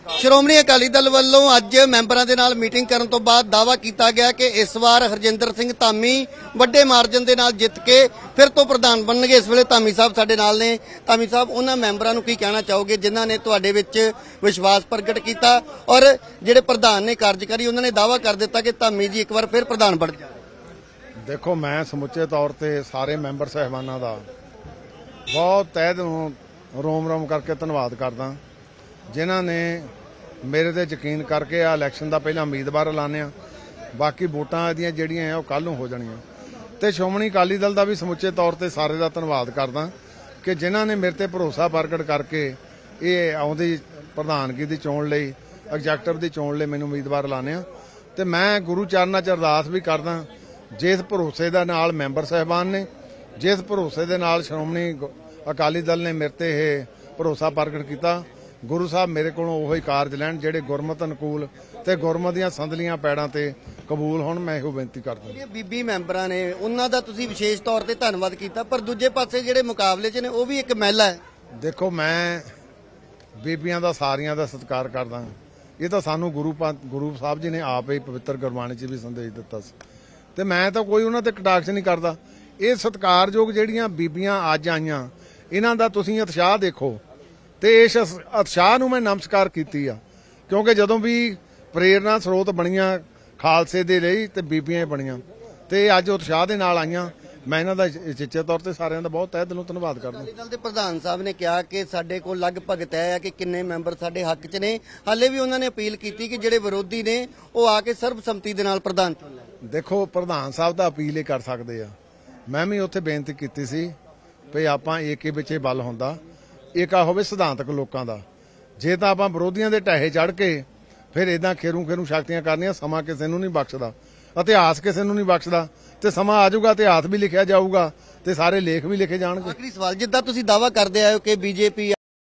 ਸ਼੍ਰੋਮਣੀ ਅਕਾਲੀ ਦਲ ਵੱਲੋਂ ਅੱਜ ਮੈਂਬਰਾਂ ਦੇ ਨਾਲ ਮੀਟਿੰਗ ਕਰਨ ਤੋਂ ਬਾਅਦ ਦਾਅਵਾ ਕੀਤਾ ਗਿਆ ਕਿ ਇਸ ਵਾਰ ਹਰਜਿੰਦਰ ਸਿੰਘ ਧਾਮੀ ਵੱਡੇ ਮਾਰਜਨ ਦੇ ਨਾਲ ਜਿੱਤ ਕੇ ਫਿਰ ਤੋਂ ਪ੍ਰਧਾਨ ਬਣਨਗੇ। ਇਸ ਵੇਲੇ ਧਾਮੀ ਸਾਹਿਬ ਸਾਡੇ ਨਾਲ ਨੇ। ਧਾਮੀ ਸਾਹਿਬ, ਉਹਨਾਂ ਮੈਂਬਰਾਂ ਨੂੰ ਕੀ ਕਹਿਣਾ ਚਾਹੋਗੇ ਜਿਨ੍ਹਾਂ ਨੇ ਤੁਹਾਡੇ ਵਿੱਚ ਵਿਸ਼ਵਾਸ ਪ੍ਰਗਟ ਕੀਤਾ ਔਰ ਜਿਹੜੇ ਪ੍ਰਧਾਨ ਨੇ ਕਾਰਜਕਾਰੀ ਉਹਨਾਂ ਨੇ ਦਾਅਵਾ ਕਰ ਦਿੱਤਾ ਕਿ ਧਾਮੀ ਜੀ ਇੱਕ ਵਾਰ ਫਿਰ ਪ੍ਰਧਾਨ ਬਣ ਜਾਣ? देखो, मैं समुचे तौर पर सारे मैंबर साहिबाना का बहुत तहे दिलों रोम रोम करके धन्यवाद करदा जिन्हां ने मेरे ते यकीन करके आ इलैक्शन का पहला उम्मीदवार लाने। बाकी वोटां दियां जिहड़ियां आ कल नूं हो जाणियां। ते श्रोमणी अकाली दल का भी समुचे तौर पर सारे का धन्यवाद करदा कि जिन्हां ने मेरे ते भरोसा प्रगट करके ये आउंदी प्रधानगी की चोण लई एग्जैक्टिव की चोण लई मैनूं उम्मीदवार लाने। ते मैं गुरु चरनां च अरदास भी करदा जिस भरोसे दे नाल मैंबर साहिबान ने, जिस भरोसे दे नाल श्रोमणी अकाली दल ने मेरे ते भरोसा प्रगट किया, गुरु साहब मेरे कोलों उही कारज लैण जिहड़े गुरमत अनुकूल ते गुरमत दीआं संदलीआं पैड़ां ते कबूल होण। मैं इहो बेनती करदा। बीबी मैंबरां ने उन्हां दा तुसीं विशेष तौर ते धन्नवाद कीता, पर दूजे पासे जिहड़े मुकाबले च ने वो भी एक महिला है। देखो, मैं बीबियां दा सारियां दा सत्कार करदा। ये तां सानूं गुरु साहब जी ने आप ही पवित्र गुरबाणी च भी संदेश दित्ता सी ते मैं तो कोई उन्हां ते कटाक्ष नहीं करदा। ये सत्कारयोग जिहड़ियां बीबियां अज आईयां इन्हां दा तुसीं उत्साह देखो ते इस उत्साह नूं मैं नमस्कार कीती आ, क्योंकि जदों भी प्रेरणा स्रोत बणीਆਂ खालसे दे ਲਈ ते बीबियां बणीਆਂ ते अज उत्साह दे नाल आईयां। मैं इन्हां दा चेचे तौर ते सारिਆਂ ਦਾ बहुत तहे दिलों धन्नवाद करदा। ਅਕਾਲੀ ਦਲ ਦੇ ਪ੍ਰਧਾਨ ਸਾਹਿਬ ਨੇ ਕਿਹਾ ਕਿ ਸਾਡੇ ਕੋਲ ਲਗਭਗ ਤੈਅ ਹੈ ਕਿ ਕਿੰਨੇ ਮੈਂਬਰ ਸਾਡੇ ਹੱਕ 'ਚ ਨੇ। ਹਾਲੇ ਵੀ ਉਹਨਾਂ ਨੇ ਅਪੀਲ ਕੀਤੀ ਕਿ ਜਿਹੜੇ ਵਿਰੋਧੀ ਨੇ ਉਹ ਆ ਕੇ ਸਰਬਸੰਮਤੀ ਦੇ ਨਾਲ ਪ੍ਰਧਾਨ ਚੁਣ ਲੈਣ। देखो, प्रधान साहब तो अपील ही कर सकते हैं। मैं भी उत्थे बेनती की सी भी आपां एके विचे बल हुंदा, एका होवे सिद्धांतक लोकां दा। जे तां आपां विरोधियां दे ढाहे चढ़ के फिर इदां खेरू खेरू शक्तियां करनियां, समा किसे नूं नहीं बख्शदा, इतिहास किसे नूं नहीं बख्शदा। ते समा आ जाऊगा, इतिहास भी लिखिया जाऊगा ते सारे लेख भी लिखे जाणगे। आखिरी सवाल, जिद्दां तुसीं दावा करदे आए हो कि बीजेपी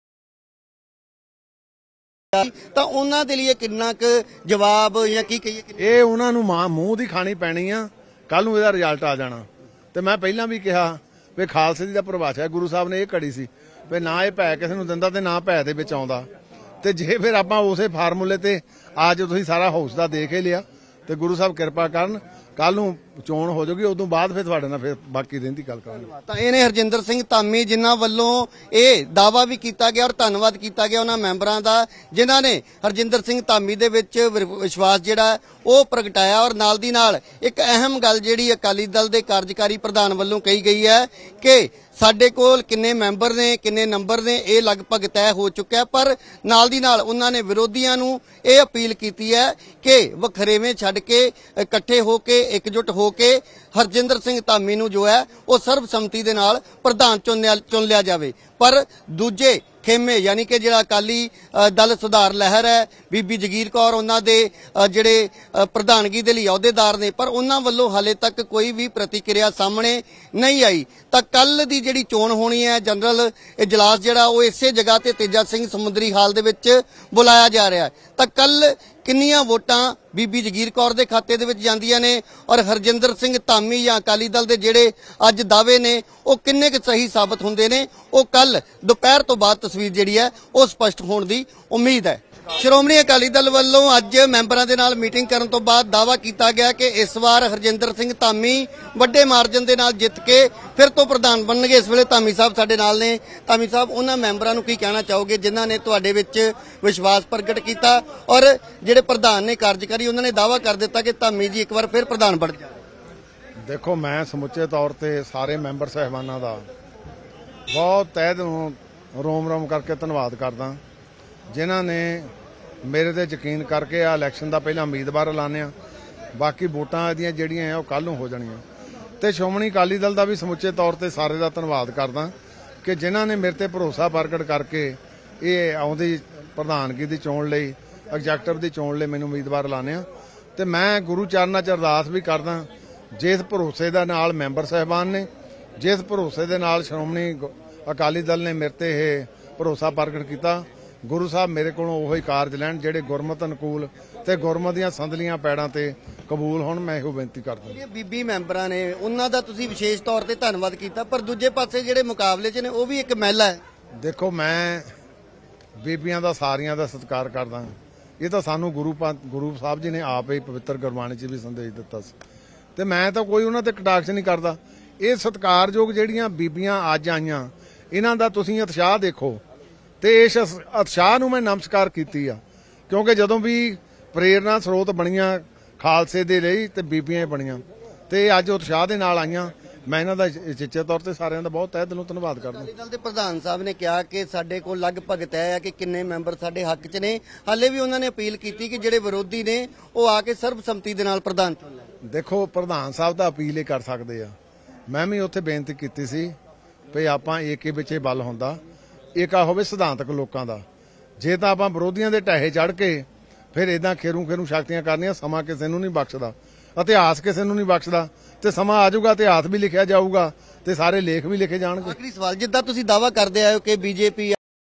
ਤਾਂ ਉਹਨਾਂ ਦੇ ਲਈ ਕਿੰਨਾ ਕੁ ਜਵਾਬ ਜਾਂ ਕੀ ਕਹੀਏ? ਇਹ ਉਹਨਾਂ ਨੂੰ ਮੂੰਹ ਦੀ ਖਾਣੀ ਪੈਣੀ ਆ। ਕੱਲ ਨੂੰ ਇਹਦਾ ਰਿਜ਼ਲਟ ਆ ਜਾਣਾ। ਤੇ ਮੈਂ ਪਹਿਲਾਂ ਵੀ ਕਿਹਾ ਵੀ ਖਾਲਸੇ ਦੀ ਦਾ ਪਰਿਭਾਸ਼ਾ ਗੁਰੂ ਸਾਹਿਬ ਨੇ ਇਹ ਘੜੀ ਸੀ ਵੀ ਨਾ ਇਹ ਭੈ ਕਿਸੇ ਨੂੰ ਦਿੰਦਾ ਤੇ ਨਾ ਭੈ ਦੇ ਵਿੱਚ ਆਉਂਦਾ। ਤੇ ਜੇ ਫਿਰ ਆਪਾਂ ਉਸੇ ਫਾਰਮੂਲੇ ਤੇ ਅੱਜ ਤੁਸੀਂ ਸਾਰਾ ਹਾਊਸ ਦਾ ਦੇਖ ਹੀ ਲਿਆ ਤੇ ਗੁਰੂ ਸਾਹਿਬ ਕਿਰਪਾ ਕਰਨ ਕੱਲ ਨੂੰ ਚੋਣ ਹੋ ਜਾਊਗੀ, ਉਦੋਂ ਬਾਅਦ ਫਿਰ ਤੁਹਾਡੇ ਨਾਲ ਫਿਰ ਬਾਕੀ ਰਹਿੰਦੀ ਗੱਲ ਕਰਾਂਗੇ। ਤਾਂ ਇਹਨੇ ਹਰਜਿੰਦਰ ਸਿੰਘ ਧਾਮੀ ਜਿਨ੍ਹਾਂ ਵੱਲੋਂ ਇਹ ਦਾਅਵਾ ਵੀ ਕੀਤਾ ਗਿਆ ਔਰ ਧੰਨਵਾਦ ਕੀਤਾ ਗਿਆ ਉਹਨਾਂ ਮੈਂਬਰਾਂ ਦਾ ਜਿਨ੍ਹਾਂ ਨੇ ਹਰਜਿੰਦਰ ਸਿੰਘ ਧਾਮੀ ਦੇ ਵਿੱਚ ਵਿਸ਼ਵਾਸ ਜਿਹੜਾ ਉਹ ਪ੍ਰਗਟਾਇਆ। ਔਰ ਨਾਲ ਦੀ ਨਾਲ ਇੱਕ ਅਹਿਮ ਗੱਲ ਜਿਹੜੀ ਅਕਾਲੀ ਦਲ ਦੇ ਕਾਰਜਕਾਰੀ ਪ੍ਰਧਾਨ ਵੱਲੋਂ ਕਹੀ ਗਈ ਹੈ ਕਿ ਸਾਡੇ ਕੋਲ ਕਿੰਨੇ ਮੈਂਬਰ ਨੇ, ਕਿੰਨੇ ਨੰਬਰ ਨੇ, ਇਹ ਲਗਭਗ ਤੈਅ ਹੋ ਚੁੱਕਾ। ਪਰ ਨਾਲ ਦੀ ਨਾਲ ਉਹਨਾਂ ਨੇ ਵਿਰੋਧੀਆਂ ਨੂੰ ਇਹ ਅਪੀਲ ਕੀਤੀ ਹੈ ਕਿ ਵਖਰੇਵੇਂ ਛੱਡ ਕੇ ਇਕੱਠੇ ਹੋ ਕੇ एकजुट होके हरजिंदर सिंह धामी नूं जो है वो सर्बसम्मति दे नाल प्रधान चुन लिया जाए। पर दूजे खेमे यानी कि जिहड़ा अकाली दल सुधार लहर है, बीबी जगीर कौर उन्हां दे जिहड़े प्रधानगी दे लई अहुदेदार ने, पर उन्हां वल्लों हाले तक कोई भी प्रतिक्रिया सामने नहीं आई। तां कल दी जिहड़ी चोण होनी है, जनरल इजलास जिहड़ा वो इसे जगह ते तेजा सिंह समुद्री हाल दे विच बुलाया जा रहा है। तां कल किन्नियां वोटां बीबी जगीर कौर दे खाते दे विच जांदियां ने और हरजिंदर सिंह धामी या अकाली दल दे जिहड़े अज दावे ने वो किन्ने क सही साबित हुंदे ने, वो कल दोपहर तो बाद तस्वीर जिहड़ी है वो स्पष्ट होण दी उम्मीद है। श्रोमणी अकाली दल ਵੱਲੋਂ ਅੱਜ ਮੈਂਬਰਾਂ ਦੇ ਨਾਲ ਮੀਟਿੰਗ ਕਰਨ ਤੋਂ ਬਾਅਦ ਦਾਅਵਾ ਕੀਤਾ ਗਿਆ ਕਿ ਇਸ ਵਾਰ ਹਰਜਿੰਦਰ ਸਿੰਘ ਧਾਮੀ ਵੱਡੇ ਮਾਰਜਨ ਦੇ ਨਾਲ ਜਿੱਤ ਕੇ ਫਿਰ ਤੋਂ ਪ੍ਰਧਾਨ ਬਣਨਗੇ। ਇਸ ਵੇਲੇ ਧਾਮੀ ਸਾਹਿਬ ਸਾਡੇ ਨਾਲ ਨੇ। ਧਾਮੀ ਸਾਹਿਬ, ਉਹਨਾਂ ਮੈਂਬਰਾਂ ਨੂੰ ਕੀ ਕਹਿਣਾ ਚਾਹੋਗੇ ਜਿਨ੍ਹਾਂ ਨੇ ਤੁਹਾਡੇ ਵਿੱਚ ਵਿਸ਼ਵਾਸ ਪ੍ਰਗਟ ਕੀਤਾ ਔਰ ਜਿਹੜੇ ਪ੍ਰਧਾਨ ਨੇ ਕਾਰਜਕਾਰੀ ਉਹਨਾਂ ਨੇ ਦਾਅਵਾ ਕਰ ਦਿੱਤਾ ਕਿ ਧਾਮੀ ਜੀ ਇੱਕ ਵਾਰ ਫਿਰ ਪ੍ਰਧਾਨ ਬਣ ਜਾਣ? ਦੇਖੋ, ਮੈਂ ਸਮੁੱਚੇ ਤੌਰ ਤੇ ਸਾਰੇ ਮੈਂਬਰ ਸਾਹਿਬਾਨਾਂ ਦਾ ਬਹੁਤ ਤਹਿ ਦਿਲੋਂ रोम रोम करके धन्यवाद करदा जिन्हां ने मेरे ते यकीन करके आ इलैक्शन का पहला उम्मीदवार लाने। बाकी वोटां दियां जिहड़ियां आ कल नूं हो जाणियां। ते श्रोमणी अकाली दल का भी समुचे तौर पर सारे का धन्यवाद करदा कि जिन्हां ने मेरे ते भरोसा प्रगट करके ये आउंदी प्रधानगी की चोण लई एग्जैक्टिव की चोण लई मैनूं उम्मीदवार लाने। ते मैं गुरु चरनां च अरदास भी करदा जिस भरोसे दे नाल मैंबर साहिबान ने, जिस भरोसे दे नाल श्रोमणी अकाली दल ने मेरे ते भरोसा प्रगट किया, गुरु साहब मेरे कोलों उही कारज लैण जिहड़े गुरमत अनुकूल ते गुरमत दीआं संदलीआं पैड़ां ते कबूल होण। मैं इहो बेनती करदा। बीबी मैंबरां ने उन्हां दा तुसीं विशेष तौर ते धन्नवाद कीता, पर दूजे पासे जिहड़े मुकाबले च ने वो भी एक महिला है। देखो, मैं ਬੀਬੀਆਂ ਦਾ ਸਾਰੀਆਂ ਦਾ ਸਤਿਕਾਰ ਕਰਦਾ। ਇਹ ਤਾਂ ਸਾਨੂੰ ਗੁਰੂ ਸਾਹਿਬ ਜੀ ਨੇ ਆਪ ਹੀ ਪਵਿੱਤਰ ਗੁਰਬਾਣੀ 'ਚ ਵੀ ਸੰਦੇਸ਼ ਦਿੱਤਾ ਸੀ ਤੇ ਮੈਂ ਤਾਂ ਕੋਈ ਉਹਨਾਂ ਤੇ ਕਟਾਕਸ਼ ਨਹੀਂ ਕਰਦਾ। ਇਹ ਸਤਿਕਾਰਯੋਗ ਜਿਹੜੀਆਂ ਬੀਬੀਆਂ ਅੱਜ ਆਈਆਂ ਇਹਨਾਂ ਦਾ ਤੁਸੀਂ ਉਤਸ਼ਾਹ ਦੇਖੋ ਤੇ ਇਸ ਉਤਸ਼ਾਹ ਨੂੰ ਮੈਂ ਨਮਸਕਾਰ ਕੀਤੀ ਆ, ਕਿਉਂਕਿ ਜਦੋਂ ਵੀ ਪ੍ਰੇਰਨਾ ਸਰੋਤ ਬਣੀਆਂ ਖਾਲਸੇ ਦੇ ਲਈ ਤੇ ਬੀਬੀਆਂ ਹੀ ਬਣੀਆਂ ਤੇ ਅੱਜ ਉਤਸ਼ਾਹ ਦੇ ਨਾਲ ਆਈਆਂ। ਮੈਂ ਇਹਨਾਂ ਦਾ ਚਿੱਚੇ ਤੌਰ ਤੇ ਸਾਰਿਆਂ ਦਾ ਬਹੁਤ ਤਹਿ ਦਿਲੋਂ ਧੰਨਵਾਦ ਕਰਦਾ। ਅਕਾਲੀ ਦਲ ਦੇ ਪ੍ਰਧਾਨ ਸਾਹਿਬ ਨੇ ਕਿਹਾ ਕਿ ਸਾਡੇ ਕੋਲ ਲਗਭਗ ਤੈਅ ਹੈ ਕਿ ਕਿੰਨੇ ਮੈਂਬਰ ਸਾਡੇ ਹੱਕ 'ਚ ਨੇ। ਹਾਲੇ ਵੀ ਉਹਨਾਂ ਨੇ ਅਪੀਲ ਕੀਤੀ ਕਿ ਜਿਹੜੇ ਵਿਰੋਧੀ ਨੇ ਉਹ ਆ ਕੇ ਸਰਬਸੰਮਤੀ ਦੇ ਨਾਲ ਪ੍ਰਧਾਨ ਚੁਣ ਲੈਣ। ਦੇਖੋ ਪ੍ਰਧਾਨ ਸਾਹਿਬ ਤਾਂ ਅਪੀਲ ਹੀ ਕਰ ਸਕਦੇ ਆ। ਮੈਂ ਵੀ ਉੱਥੇ ਬੇਨਤੀ ਕੀਤੀ ਸੀ ਵੀ ਆਪਾਂ ਏਕੇ ਵਿੱਚ ਹੀ ਬਲ ਹੁੰਦਾ, ਏਕਾ ਹੋਵੇ ਸਿਧਾਂਤਕ ਲੋਕਾਂ ਦਾ। ਜੇ ਤਾਂ ਆਪਾਂ ਵਿਰੋਧੀਆਂ ਦੇ ਢਾਹੇ ਚੜ ਕੇ ਫਿਰ ਇਦਾਂ ਖੇਰੂ ਸ਼ਕਤੀਆਂ ਕਰਨੀਆਂ, ਸਮਾਂ ਕਿਸੇ ਨੂੰ ਨਹੀਂ ਬਖਸ਼ਦਾ, ਇਤਿਹਾਸ ਕਿਸੇ ਨੂੰ ਨਹੀਂ ਬਖਸ਼ਦਾ ਤੇ ਸਮਾਂ ਆ ਜਾਊਗਾ, ਇਤਿਹਾਸ ਵੀ ਲਿਖਿਆ ਜਾਊਗਾ ਤੇ ਸਾਰੇ ਲੇਖ ਵੀ ਲਿਖੇ ਜਾਣਗੇ। ਆਖਰੀ ਸਵਾਲ, ਜਿੱਦਾਂ ਤੁਸੀਂ ਦਾਅਵਾ ਕਰਦੇ ਆਏ ਹੋ ਕਿ ਬੀਜੇਪੀ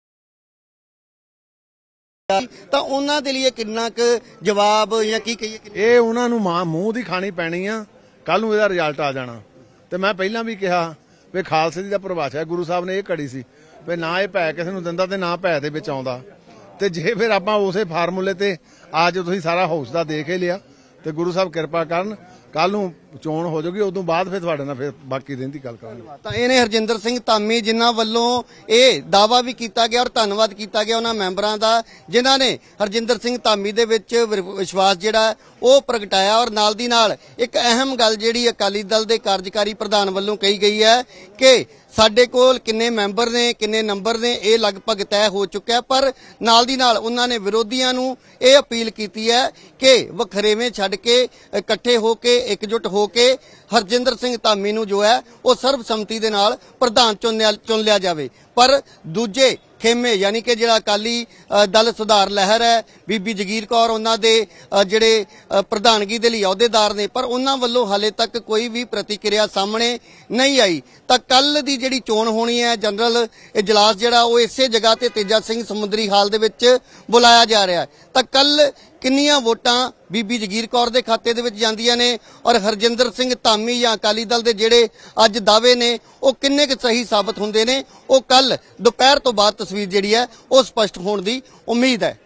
ਤਾਂ ਉਹਨਾਂ ਦੇ ਲਈ ਕਿੰਨਾ ਕੁ ਜਵਾਬ ਜਾਂ ਕੀ ਕਹੀਏ? ਇਹ ਉਹਨਾਂ ਨੂੰ ਮੂੰਹ ਦੀ ਖਾਣੀ ਪੈਣੀ ਆ, ਕੱਲ ਨੂੰ ਇਹਦਾ ਰਿਜ਼ਲਟ ਆ ਜਾਣਾ। ਤੇ ਮੈਂ ਪਹਿਲਾਂ ਵੀ ਕਿਹਾ ਵੀ ਖਾਲਸੇ ਦੀ ਤਾਂ ਪਰਿਭਾਸ਼ਾ ਗੁਰੂ ਸਾਹਿਬ ਨੇ ਇਹ ਘੜੀ ਸੀ ਵੀ ਨਾ ਇਹ ਭੈ ਕਿਸੇ ਨੂੰ ਦਿੰਦਾ ਤੇ ਨਾ ਭੈ ਦੇ ਵਿੱਚ ਆਉਂਦਾ। ਤੇ ਜੇ ਫਿਰ ਆਪਾਂ ਉਸੇ ਫਾਰਮੂਲੇ ਤੇ ਅੱਜ ਤੁਸੀਂ ਸਾਰਾ ਹਾਊਸ ਦਾ ਦੇਖ ਹੀ ਲਿਆ ਤੇ ਗੁਰੂ ਸਾਹਿਬ ਕਿਰਪਾ ਕਰਨ ਕੱਲ ਨੂੰ ਚੋਣ ਹੋ ਜਾਊਗੀ, ਉਦੋਂ ਬਾਅਦ ਫਿਰ ਤੁਹਾਡੇ ਨਾਲ ਫਿਰ ਬਾਕੀ ਰਹਿੰਦੀ ਗੱਲ ਕਰਾਂਗੇ। ਤਾਂ ਇਹਨੇ ਹਰਜਿੰਦਰ ਸਿੰਘ ਧਾਮੀ ਜਿਨ੍ਹਾਂ ਵੱਲੋਂ ਇਹ ਦਾਅਵਾ ਵੀ ਕੀਤਾ ਗਿਆ ਔਰ ਧੰਨਵਾਦ ਕੀਤਾ ਗਿਆ ਉਹਨਾਂ ਮੈਂਬਰਾਂ ਦਾ ਜਿਨ੍ਹਾਂ ਨੇ ਹਰਜਿੰਦਰ ਸਿੰਘ ਧਾਮੀ ਦੇ ਵਿੱਚ ਵਿਸ਼ਵਾਸ ਜਿਹੜਾ ਉਹ ਪ੍ਰਗਟਾਇਆ। ਔਰ ਨਾਲ ਦੀ ਨਾਲ ਇੱਕ ਅਹਿਮ ਗੱਲ ਜਿਹੜੀ ਅਕਾਲੀ ਦਲ ਦੇ ਕਾਰਜਕਾਰੀ ਪ੍ਰਧਾਨ ਵੱਲੋਂ ਕਹੀ ਗਈ ਹੈ ਕਿ ਸਾਡੇ ਕੋਲ ਕਿੰਨੇ ਮੈਂਬਰ ਨੇ, ਕਿੰਨੇ ਨੰਬਰ ਨੇ, ਇਹ ਲਗਭਗ ਤੈਅ ਹੋ ਚੁੱਕਿਆ। ਪਰ ਨਾਲ ਦੀ ਨਾਲ ਉਹਨਾਂ ਨੇ ਵਿਰੋਧੀਆਂ ਨੂੰ ਇਹ ਅਪੀਲ ਕੀਤੀ ਹੈ ਕਿ ਵਖਰੇਵੇਂ ਛੱਡ ਕੇ ਇਕੱਠੇ ਹੋ ਕੇ ਇਕਜੁੱਟ ਹੋ ਕੇ ਹਰਜਿੰਦਰ ਸਿੰਘ ਧਾਮੀ ਨੂੰ ਜੋ ਹੈ ਉਹ ਸਰਬਸੰਮਤੀ ਦੇ ਨਾਲ ਪ੍ਰਧਾਨ ਚੁਣ ਲਿਆ ਜਾਵੇ। ਪਰ ਦੂਜੇ ਖੇਮੇ ਯਾਨੀ ਕਿ ਜਿਹੜਾ ਅਕਾਲੀ ਦਲ ਸੁਧਾਰ ਲਹਿਰ ਹੈ, ਬੀਬੀ ਜਗੀਰ ਕੌਰ ਉਹਨਾਂ ਦੇ ਜਿਹੜੇ ਪ੍ਰਧਾਨਗੀ ਦੇ ਲਈ ਅਹੁਦੇਦਾਰ ਨੇ, ਪਰ ਉਹਨਾਂ ਵੱਲੋਂ ਹਾਲੇ ਤੱਕ ਕੋਈ ਵੀ ਪ੍ਰਤੀਕਿਰਿਆ ਸਾਹਮਣੇ ਨਹੀਂ ਆਈ। ਤਾਂ ਕੱਲ ਦੀ ਜਿਹੜੀ ਚੋਣ ਹੋਣੀ ਹੈ, ਜਨਰਲ ਇਜਲਾਸ ਜਿਹੜਾ ਉਹ ਇਸੇ ਜਗ੍ਹਾ ਤੇ ਤੇਜਾ ਸਿੰਘ ਸਮੁੰਦਰੀ ਹਾਲ ਦੇ ਵਿੱਚ ਬੁਲਾਇਆ ਜਾ ਰਿਹਾ ਹੈ। ਤਾਂ ਕੱਲ ਕਿੰਨੀਆਂ ਵੋਟਾਂ ਬੀਬੀ ਜਗੀਰ ਕੌਰ ਦੇ ਖਾਤੇ ਦੇ ਵਿੱਚ ਜਾਂਦੀਆਂ ਨੇ ਔਰ ਹਰਜਿੰਦਰ ਸਿੰਘ ਧਾਮੀ ਜਾਂ ਅਕਾਲੀ ਦਲ ਦੇ ਜਿਹੜੇ ਅੱਜ ਦਾਅਵੇ ਨੇ ਉਹ ਕਿੰਨੇ ਕੁ ਸਹੀ ਸਾਬਤ ਹੁੰਦੇ ਨੇ, ਉਹ ਕੱਲ ਦੁਪਹਿਰ ਤੋਂ ਬਾਅਦ ਤਸਵੀਰ ਜਿਹੜੀ ਹੈ ਉਹ ਸਪਸ਼ਟ ਹੋਣ ਦੀ ਉਮੀਦ ਹੈ।